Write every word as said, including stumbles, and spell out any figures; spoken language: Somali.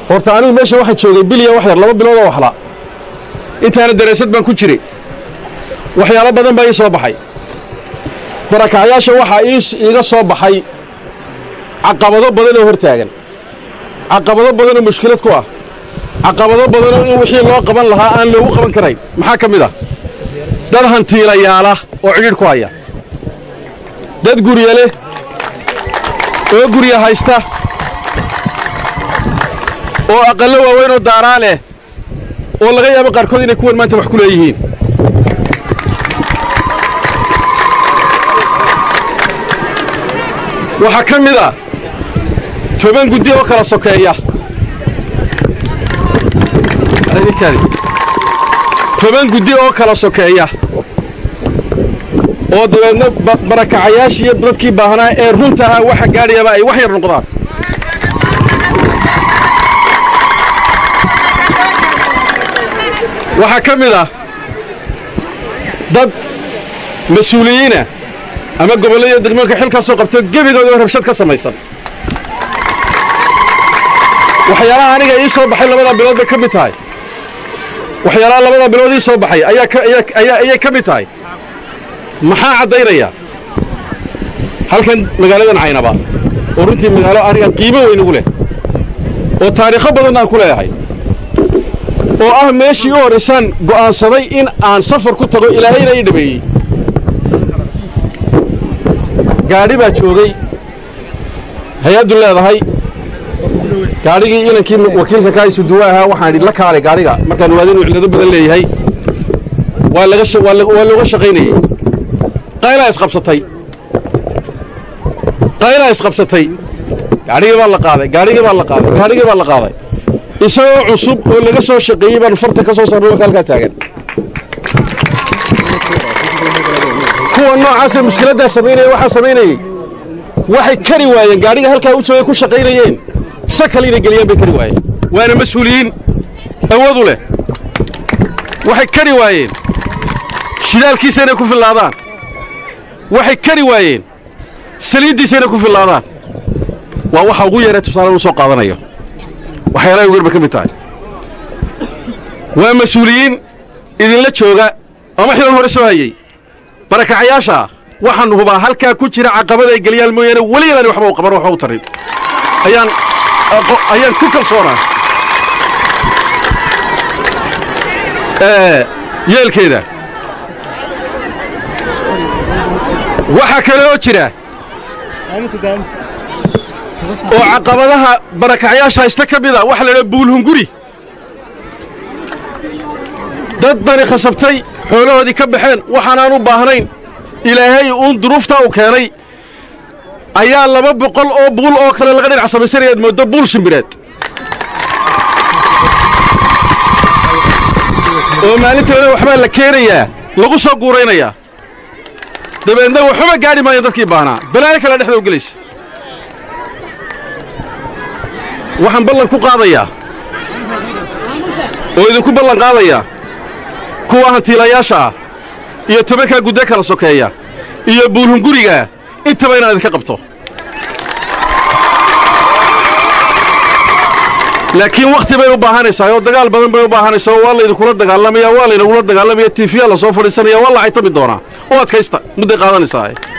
horta anigu meesha waxaan joogay biliya wax yar laba bilood oo waxla intaana daraasad baan ku jiray waxyaalo badan baa ii soo baxay barakacayaasha waxaa iiga soo baxay caqabado badan oo hortaagan caqabado badan oo mushkilad ku ah caqabado badan oo in wixii loo qaban lahaa aan loogu qaban karayn maxaa ka mid ah dad hantiilayaala oo cidhiidh ku haya dad gurya leh oo gurya haysta oo aqallo waaweyn oo daaraa leh oo laga yaabo qaarkood inay kuwan maanta wax ku leeyihiin waxaa ka mid ah toban guddi oo kala sokeeya toban guddi oo kala sokeeya oo dabeedna barakacayaashii iyo dadkii baahnaa ee runta ahaa waxa gaadhayaba ay wax yar noqdaan waxaa ka mid ah dad mas-uuliyiina ama gobollada degmooyinka xil ka soo qabto gebigooda oo rabshad ka samaysan waxyaalaha aniga ii soo baxay labadaa bilood bay ka mid tahay waxyaalaha labadaa bilood ii soo baxay ayay ka mid tahay maxaa caddaynaya halkan magaaladan caynaba oo runtii magaalo aniga qiimo weyn ugu leh oo taariikho badan aan ku leeyahay oo ah meeshii u horraysaan go'aansaday in aan safar ku tago ilaahayna ii dhameeyey gaadhi baa joogay hay-addu leedahay gaadhigii inankii wakiilka kaaisu duwa ahaa waxaan idhi la kaalay gaadhiga markaan ogaada inuu cillado badan leeyahay waa waa looga shaqaynayey qaylaa isqabsatay qaylaa isqabsatay gaadhigii baa la qaaday gaadhigii baa la qaaday gaadhigii baa la qaaday isagoo cusub oo laga soo shaqeeyey baan farta ka soo saarnay marka halkaa taagan kuwa noocaasee mushkiladdaa samaynaya waxaa samaynayey waxay kari waayeen gaadhiga halkaa u joogay ku shaqaynayeen shakal inay geliyaan bay kari waayeen waana mas-uuliyiin awood u leh waxay kari waayeen shidaalkiisa inay ku fillaadaan waxay kari waayeen saliiddiisa inay ku fillaadaan waa waxa ugu yaree tusaalan u soo qaadanayo waxyaalahay ugarba ka mid tahay waa mas-uuliyiin idinla jooga ama xilan hore soo hayey barakacayaasha waxaannu hubaa halkaa ku jira caqabada ay geliyaan mooyaane weligeedani waxba u qaban waxba u tarin ayaan ayaan ku kalsoonaa yeelkeeda waxaa kale oo jira oo caqabadaha barakacayaasha haysta ka mid a waxa la idhaha buulhunguri dad bani khasabtay xoolahoodii ka baxeen waxaanaan u baahnayn ilaahay uun duruuftaa u keenay ayaa laba boqol oo buul oo kale laga dhinac samaysanayaad mooddo buul shimbireed oo maalintoona waxbaa la keenayaa lagu soo guuraynayaa dabeedna waxuma gaadhi maayo dadkii baahnaa balaayo kale dhexda u gelaysa waxaan ballan ku qaadayaa oo idinku ballan qaadayaa kuwa hantiilayaasha ah iyo tobankaa guddo kala sokeeya iyo buulhungurigaa intaba inaan idinka qabto laakiin wakhti bay u baahanaysaa oo dagaal badan bay u baahanaysaa oo waa laydinkula dagaalamaya waa laynagula dagaalamaya tiifiyaa la soo fadhiisanaya waa la caytami doonaa oo adkaysta mudday qaadanaysaa